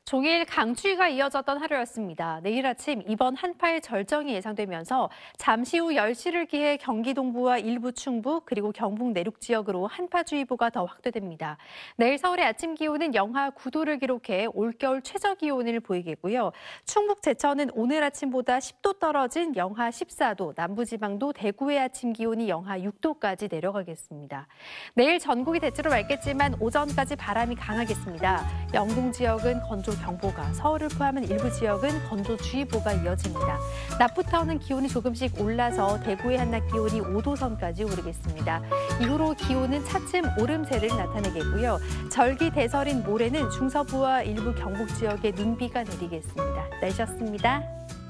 종일 강추위가 이어졌던 하루였습니다. 내일 아침 이번 한파의 절정이 예상되면서 잠시 후 10시를 기해 경기 동부와 일부 충북 그리고 경북 내륙 지역으로 한파주의보가 더 확대됩니다. 내일 서울의 아침 기온은 영하 9도를 기록해 올겨울 최저 기온을 보이겠고요. 충북 제천은 오늘 아침보다 10도 떨어진 영하 14도, 남부지방도 대구의 아침 기온이 영하 6도까지 내려가겠습니다. 내일 전국이 대체로 맑겠지만 오전까지 바람이 강하겠습니다. 영동 지역은 건조 경보가, 서울을 포함한 일부 지역은 건조주의보가 이어집니다. 낮부터는 기온이 조금씩 올라서 대구의 한낮 기온이 5도 선까지 오르겠습니다. 이후로 기온은 차츰 오름세를 나타내겠고요. 절기 대설인 모레는 중서부와 일부 경북 지역에 눈비가 내리겠습니다. 날씨였습니다.